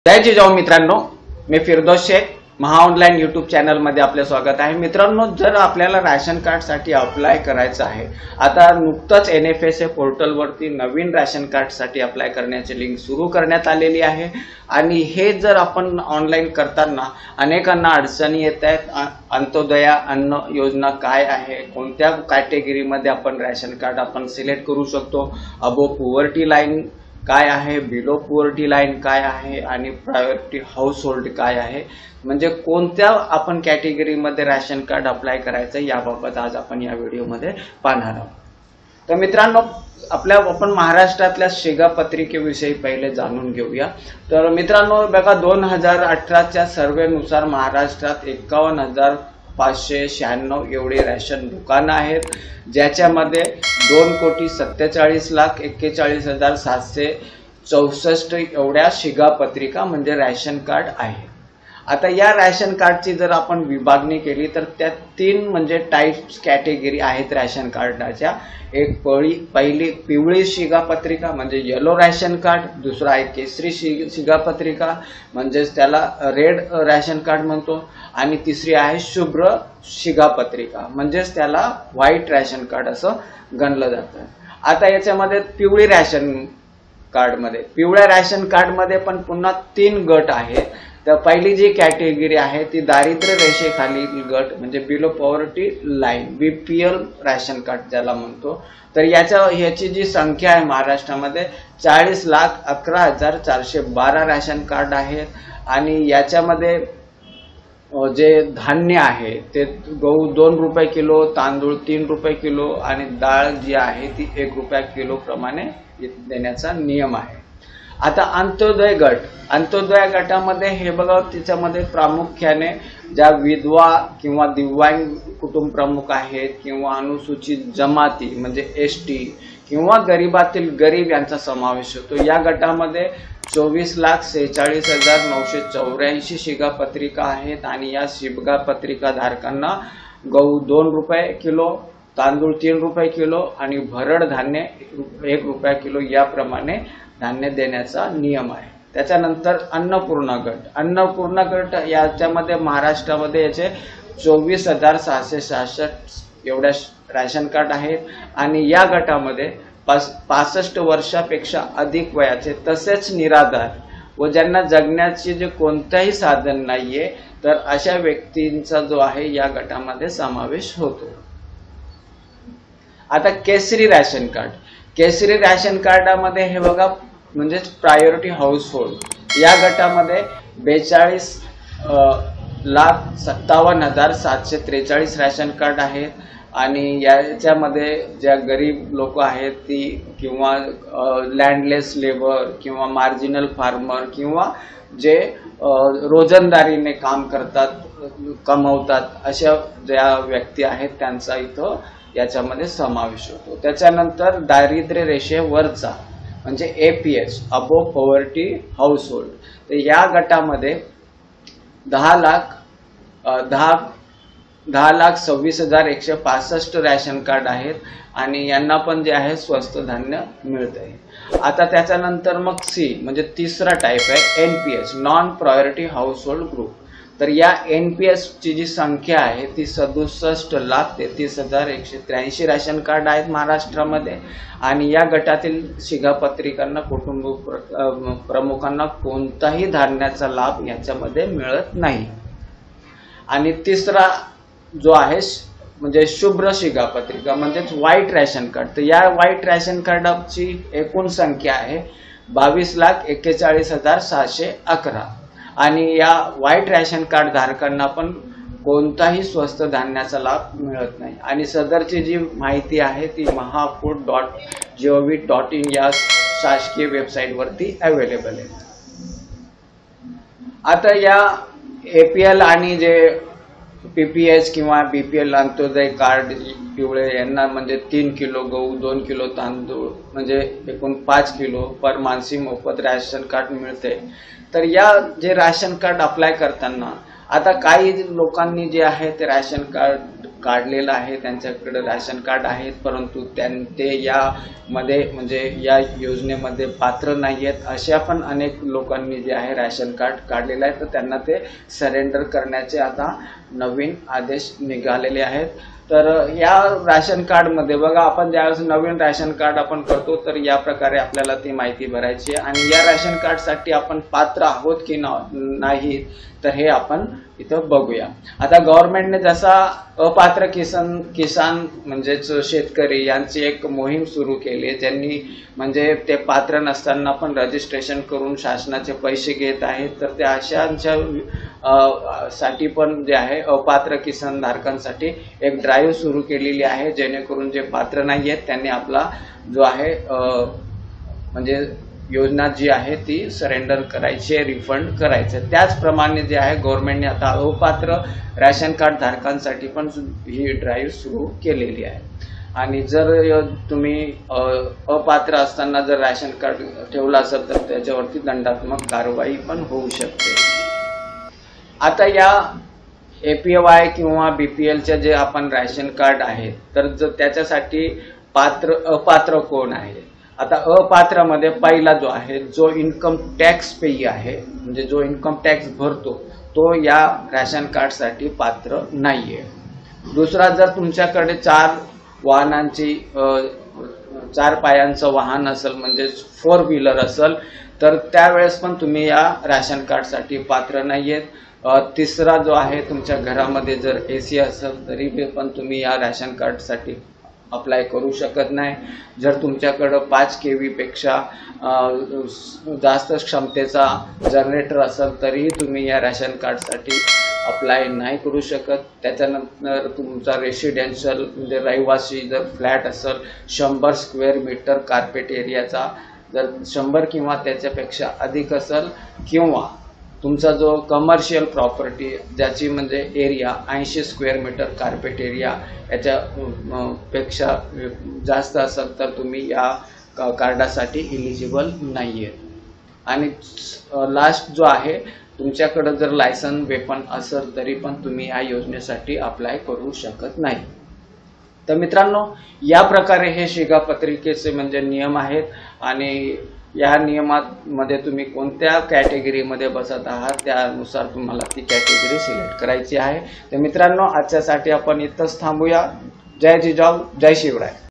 जय जिजाऊ मित्रांनो, मी Firdaus Shaikh Maha online YouTube चॅनलमध्ये आपले स्वागत आहे। मित्रांनो, जर आपल्याला रॅशन कार्डसाठी अप्लाय करायचं आहे, आता नुकतंच NFSA पोर्टलवरती नवीन रॅशन कार्डसाठी अप्लाय करण्याची लिंक सुरू करण्यात आलेली आहे आणि हे जर आपण ऑनलाईन करताना अनेकांना अडचणी येत आहेत। अंत्योदया अन्न योजना काय आहे, कोणत्या कॅटेगरीमध्ये आपण रॅशन कार्ड आपण सिलेक्ट करू शकतो, अबो पॉवर्टी लाईन काय आहे, बिलो पॉवर्टी लाईन काय आहे आणि प्रायोरिटी हाऊस होल्ड काय आहे, म्हणजे कोणत्या आपण कॅटेगरीमध्ये रॅशन कार्ड अप्लाय करायचं याबाबत आज आपण या व्हिडिओमध्ये पाहणार आहोत। तर मित्रांनो, आपण महाराष्ट्रातल्या शिधापत्रिकेविषयी पहिले जाणून घेऊया। तर मित्रांनो बघा, 2018च्या सर्वेनुसार महाराष्ट्रात 51,596 एवढे रॅशन दुकानं आहेत, ज्याच्यामध्ये 2,47,41,764 एवढ्या शिधापत्रिका म्हणजे रॅशन कार्ड आहे। आता या रॅशन कार्डची जर आपण विभागणी केली तर त्यात 3 म्हणजे टाइप्स कॅटेगरी आहेत रॅशन कार्डाच्या। एक पहिली पिवळी शिधापत्रिका म्हणजे येलो रॅशन कार्ड, दुसरा आहे केसरी शिधापत्रिका म्हणजे त्याला रेड रॅशन कार्ड म्हणतो, आणि तिसरी आहे शुभ्र शिधापत्रिका म्हणजे त्याला व्हाईट रॅशन कार्ड असं गणलं जातं। आता याच्यामध्ये पिवळ्या रॅशन कार्डमध्ये पण पुन्हा 3 गट आहेत। तर पहिली जी कॅटेगरी आहे ती दारिद्र्य रेषेखालील गट म्हणजे below poverty line, BPL ration card ज्याला म्हणतो। तर याची जी संख्या आहे महाराष्ट्रामध्ये 40,11,412 रॅशन कार्ड आहेत आणि याच्यामध्ये जे धान्य आहे ते गहू 2 रुपये किलो, तांदूळ 3 रुपये किलो आणि डाळ जी आहे ती 1 रुपया किलो प्रमाणे देण्याचा नियम आहे। आता अंत्योदय गटामध्ये हे बघा, त्याच्यामध्ये प्रामुख्याने ज्या विधवा किंवा दिव्यांग कुटुंब प्रमुख आहेत किंवा अनुसूचित जमाती म्हणजे ST किंवा गरीबातील गरीब यांचा समावेश होतो। या गटामध्ये 24,46,984 शिधापत्रिका आहेत आणि या शिधापत्रिका धारकांना गहू 2 रुपये किलो, तांदूळ 3 रुपये किलो आणि भरड धान्य 1 रुपया किलो याप्रमाणे धान्य देण्याचा नियम आहे। त्याच्यानंतर अन्नपूर्णा गट याच्यामध्ये महाराष्ट्रामध्ये याचे 24,666 एवढ्या रॅशन कार्ड आहेत आणि या गटामध्ये 65 वर्षापेक्षा अधिक वयाचे तसेच निराधार व ज्यांना जगण्याचे जे कोणतेही साधन नाहीये तर अशा व्यक्तींचा जो आहे या गटामध्ये समावेश होतो। आता केसरी रॅशन कार्डामध्ये हे बघा, म्हणजे प्रायोरिटी हाऊस होल्ड या गटामध्ये 42,57,743 रॅशन कार्ड आहेत आणि याच्यामध्ये ज्या गरीब लोक आहेत ती किंवा लँडलेस लेबर किंवा मार्जिनल फार्मर किंवा जे रोजंदारीने काम करतात, कमवतात अशा ज्या व्यक्ती आहेत त्यांचा इथं याच्यामध्ये समावेश होतो। त्याच्यानंतर दारिद्र्य रेषेवरचा म्हणजे APH above poverty household, तर या गटामध्ये 10,26,165 रॅशन कार्ड आहेत आणि यांना पण जे आहे स्वस्त धान्य मिळते। आता त्याच्यानंतर मग C म्हणजे तिसरा टाइप आहे NPH non priority household group. तर या NPS ची जी संख्या आहे ती 67,33,183 रॅशन कार्ड आहेत महाराष्ट्रामध्ये आणि या गटातील शिधापत्रिकांना कुटुंब प्रमुखांना कोणताही धान्याचा लाभ याच्यामध्ये मिळत नाही। आणि तिसरा जो आहे म्हणजे शुभ्र शिधापत्रिका म्हणजेच व्हाईट रॅशन कार्ड, तर या व्हाईट रॅशन कार्डाची एकूण संख्या आहे 22,41,611 आणि या व्हाईट रॅशन कार्ड धारकांना पण कोणताही स्वस्त धान्याचा लाभ मिळत नाही आणि सदरची जी माहिती आहे ती maha.food.gov.in या शासकीय वेबसाईटवरती अवेलेबल आहे। आता या APL आणि जे PPH किंवा BPL अंत्योदय कार्ड पिवळे यांना म्हणजे 3 किलो गहू, 2 किलो तांदूळ म्हणजे एकूण 5 किलो पर माणसी मोफत रॅशन कार्ड मिळते। तर या जे रॅशन कार्ड अप्लाय करताना आता काही लोकांनी जे आहे ते रॅशन कार्ड काढलेलं आहे, त्यांच्याकडे राशन कार्ड आहेत, परंतु ते यामध्ये म्हणजे या योजनेमध्ये पात्र नाही आहेत, अशा पण अनेक लोकांनी जे आहे राशन कार्ड काढलेलं आहे, तर त्यांना ते सरेंडर करण्याचे आता नवीन आदेश निघालेले आहेत. तर या राशन कार्डमध्ये बघा, आपण ज्यावेळेस नवीन राशन कार्ड आपण करतो तर या प्रकारे आपल्याला ती माहिती भरायची आहे आणि या राशन कार्डसाठी आपण पात्र आहोत की नाही तर हे आपण इथं बघूया. आता गव्हर्नमेंटने जसा अपात्र किसान म्हणजेच शेतकरी यांची एक मोहीम सुरू केली आहे, ज्यांनी म्हणजे ते पात्र नसताना पण रजिस्ट्रेशन करून शासनाचे पैसे घेत आहेत, तर त्या अशांच्या साठी पण जे आहे अपात्र किसान धारकांसाठी एक ड्राईव्ह सुरू केलेली आहे, जेणेकरून जे पात्र नाही आहेत त्यांनी आपला जो आहे म्हणजे योजना जी आहे ती सरेंडर करायची, रिफंड करायचं. त्याचप्रमाणे जे आहे गव्हर्नमेंटने आता अपात्र राशन कार्ड धारकांसाठी पण ही ड्राईव्ह सुरू केलेली आहे. आणि जर तुम्ही अपात्र असताना जर राशन कार्ड ठेवलं असेल तर त्याच्यावरती दंडात्मक कारवाई पण होऊ शकते. आता या APY किंवा BPLचे जे आपण राशन कार्ड आहेत, तर त्याच्यासाठी अपात्र कोण आहे? आता अपात्रामध्ये पहिला जो आहे, जो इन्कम टॅक्स पेयी आहे, म्हणजे जो इन्कम टॅक्स भरतो तो या राशन कार्डसाठी पात्र नाहीये. दुसरा, जर तुमच्याकडे 4 वाहनांची 4 पायांचं वाहन असेल, म्हणजे 4 व्हीलर असेल, तर त्यावेळेस पण तुम्ही या राशन कार्डसाठी पात्र नाहीयेत. तिसरा जो आहे, तुमच्या घरामध्ये जर AC असेल तरी पण तुम्ही या राशन कार्डसाठी अप्लाय करू शकत नाही. जर तुमच्याकडं 5 kV पेक्षा जास्त क्षमतेचा जनरेटर असेल तरीही तुम्ही या राशन कार्डसाठी अप्लाय नाही करू शकत. त्याच्यानंतर तुमचा रेसिडेन्शियल म्हणजे रहिवासी जर फ्लॅट असेल 100 स्क्वेअर मीटर कार्पेट एरियाचा, जर 100 किंवा त्याच्यापेक्षा अधिक असेल, किंवा तुमचा जो कमर्शियल प्रॉपर्टी ज्याची म्हणजे area 80 square metre carpet area याच्या पेक्षा जास्त असेल तर तुम्ही या कार्डासाठी इलिजिबल नाही आहे. आणि लास्ट जो आहे, तुमच्याकडे जर लायसन वेपन असेल तरी पण तुम्ही या योजनेसाठी अप्लाय करू शकत नाही. तर मित्रांनो, या प्रकारे हे शिधापत्रिकेचे म्हणजे नियम आहेत आणि या नियमामध्ये तुम्ही कोणत्या कॅटेगरीमध्ये बसत आहात त्यानुसार तुम्हाला ती कॅटेगरी सिलेक्ट करायची आहे. तर मित्रांनो, आजच्यासाठी आपण इथंच थांबूया. जय जिजाऊ, जय शिवराय.